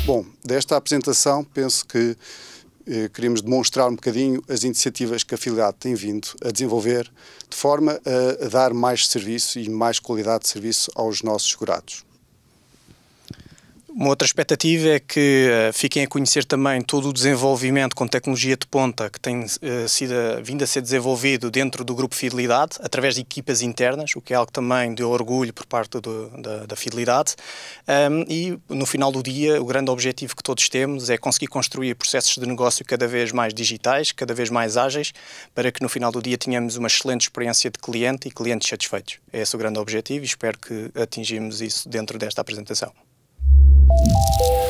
Bom, desta apresentação penso que queremos demonstrar um bocadinho as iniciativas que a Fidelidade tem vindo a desenvolver de forma a dar mais serviço e mais qualidade de serviço aos nossos segurados. Uma outra expectativa é que fiquem a conhecer também todo o desenvolvimento com tecnologia de ponta que tem vindo a ser desenvolvido dentro do Grupo Fidelidade, através de equipas internas, o que é algo também de orgulho por parte da Fidelidade. E no final do dia, o grande objetivo que todos temos é conseguir construir processos de negócio cada vez mais digitais, cada vez mais ágeis, para que no final do dia tenhamos uma excelente experiência de cliente e clientes satisfeitos. É esse o grande objetivo e espero que atingimos isso dentro desta apresentação.